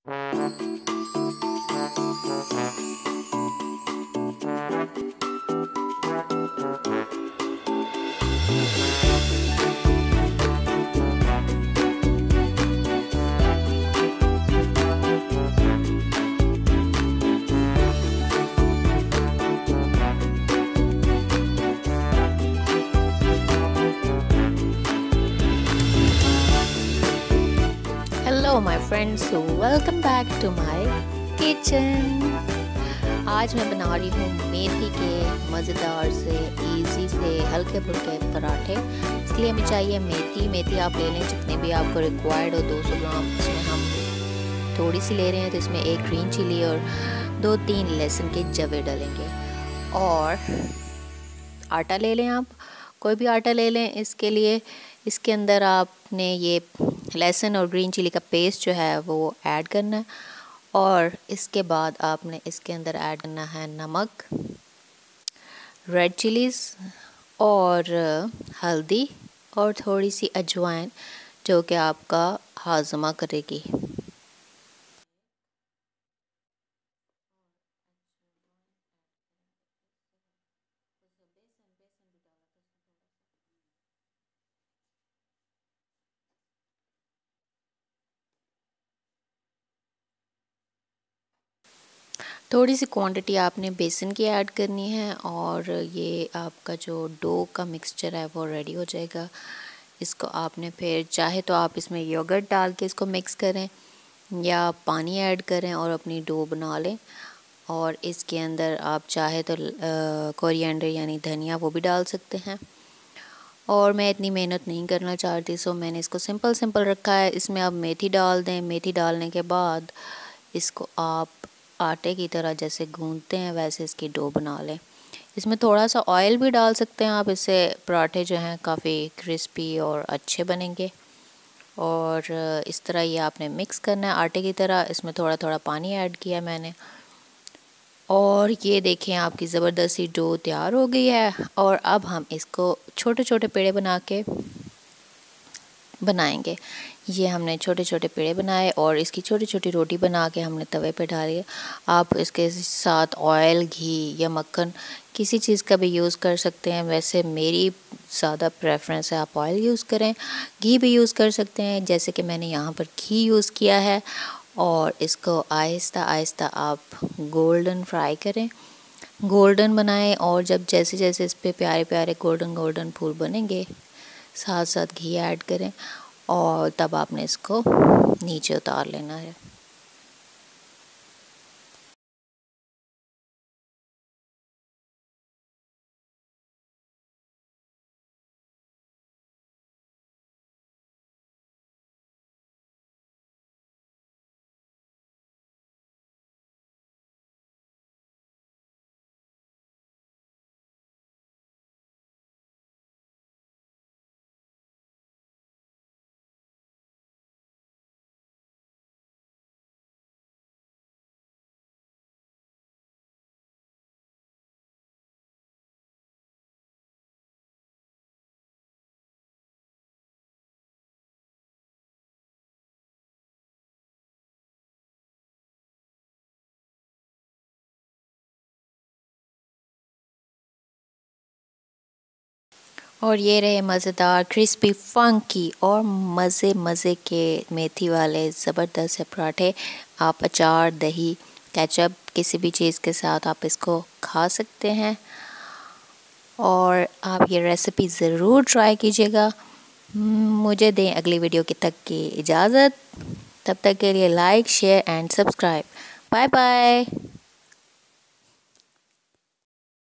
Hello my friends, welcome back to my kitchen. आज मैं बना रही हूँ मेथी के मज़ेदार से इजी से हल्के फुल्के पराठे। इसलिए हमें चाहिए मेथी आप ले लें जितने भी आपको रिक्वायर्ड हो। 200 ग्राम इसमें हम थोड़ी सी ले रहे हैं, तो इसमें 1 ग्रीन चिली और 2-3 लहसुन के जवे डालेंगे। और आटा ले लें, आप कोई भी आटा ले लें। इसके अंदर आपने ये लहसुन और ग्रीन चिली का पेस्ट जो है वो ऐड करना है। और इसके बाद आपने इसके अंदर ऐड करना है नमक, रेड चिलीज़ और हल्दी और थोड़ी सी अजवाइन, जो कि आपका हाजमा करेगी। थोड़ी सी क्वांटिटी आपने बेसन की ऐड करनी है और ये आपका जो डो का मिक्सचर है वो रेडी हो जाएगा। इसको आपने फिर चाहे तो आप इसमें योगर्ट डाल के इसको मिक्स करें या पानी ऐड करें और अपनी डो बना लें। और इसके अंदर आप चाहे तो कोरिएंडर यानी धनिया वो भी डाल सकते हैं। और मैं इतनी मेहनत नहीं करना चाहती, सो मैंने इसको सिंपल रखा है। इसमें आप मेथी डाल दें। मेथी डालने के बाद इसको आप आटे की तरह जैसे गूंदते हैं वैसे इसकी डो बना लें। इसमें थोड़ा सा ऑयल भी डाल सकते हैं आप, इससे पराठे जो हैं काफ़ी क्रिस्पी और अच्छे बनेंगे। और इस तरह ये आपने मिक्स करना है आटे की तरह। इसमें थोड़ा थोड़ा पानी ऐड किया मैंने। और ये देखें आपकी ज़बरदस्ती डो तैयार हो गई है। और अब हम इसको छोटे छोटे पेड़े बना के बनाएंगे। ये हमने छोटे छोटे पेड़े बनाए और इसकी छोटी छोटी रोटी बना के हमने तवे पे डाली है। आप इसके साथ ऑयल, घी या मक्खन किसी चीज़ का भी यूज़ कर सकते हैं। वैसे मेरी ज़्यादा प्रेफरेंस है आप ऑयल यूज़ करें। घी भी यूज़ कर सकते हैं, जैसे कि मैंने यहाँ पर घी यूज़ किया है। और इसको आहिस्ता आहिस्ता आप गोल्डन फ्राई करें, गोल्डन बनाएं। और जब जैसे जैसे इस पे प्यारे प्यारे गोल्डन फूल बनेंगे, साथ साथ घी ऐड करें और तब आपने इसको नीचे उतार लेना है। और ये रहे मज़ेदार क्रिस्पी फंकी और मज़े के मेथी वाले ज़बरदस्त से पराठे। आप अचार, दही, केचप किसी भी चीज़ के साथ आप इसको खा सकते हैं। और आप ये रेसिपी ज़रूर ट्राई कीजिएगा। मुझे दें अगली वीडियो तक की इजाज़त। तब तक के लिए like, share and subscribe. Bye bye.